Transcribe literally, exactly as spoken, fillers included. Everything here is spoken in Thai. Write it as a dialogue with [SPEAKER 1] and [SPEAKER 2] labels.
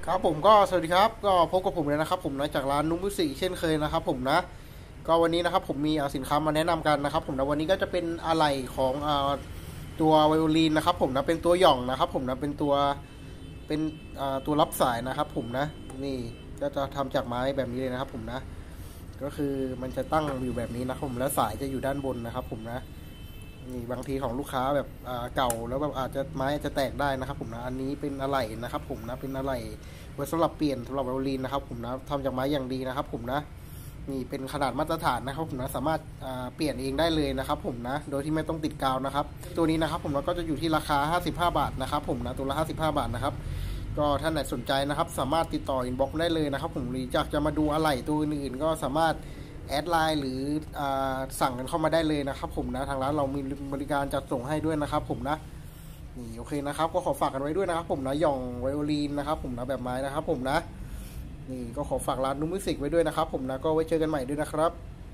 [SPEAKER 1] ครับผมก็สวัสดีครับก็พบกับผมเลยนะครับผมนะจากร้านนุ่มมุสิเช่นเคยนะครับผมนะก็วันนี้นะครับผมมีสินค้ามาแนะนำกันนะครับผมนะวันนี้ก็จะเป็นอะไหล่ของตัวไวโอลินนะครับผมนะเป็นตัวหย่องนะครับผมนะเป็นตัวเป็นตัวรับสายนะครับผมนะนี่ก็จะทำจากไม้แบบนี้เลยนะครับผมนะก็คือมันจะตั้งอยู่แบบนี้นะครับผมแล้วสายจะอยู่ด้านบนนะครับผมนะนี่บางทีของลูกค้าแบบเก่าแล้วแบบอาจจะไม้จะแตกได้นะครับผมนะอันนี้เป็นอะไหล่นะครับผมนะเป็นอะไหล่ไว้สำหรับเปลี่ยนสำหรับไวโอลินนะครับผมนะทำจากไม้อย่างดีนะครับผมนะนี่เป็นขนาดมาตรฐานนะครับผมนะสามารถเปลี่ยนเองได้เลยนะครับผมนะโดยที่ไม่ต้องติดกาวนะครับตัวนี้นะครับผมก็จะอยู่ที่ราคาห้าสิบห้าบาทนะครับผมนะตัวละห้าสิบห้าบาทนะครับก็ท่านไหนสนใจนะครับสามารถติดต่ออินบ็อกซ์ได้เลยนะครับผมหรืออยากจะมาดูอะไหล่ตัวอื่นๆก็สามารถแอดไลน์หรือสั่งกันเข้ามาได้เลยนะครับผมนะทางร้านเรามีบริการจัดส่งให้ด้วยนะครับผมนะนี่โอเคนะครับก็ขอฝากกันไว้ด้วยนะครับผมนะหย่องไวโอลินนะครับผมนะแบบไม้นะครับผมนะนี่ก็ขอฝากร้านนุ่มมิวสิกไว้ด้วยนะครับผมนะก็ไว้เจอกันใหม่ด้วยนะครับ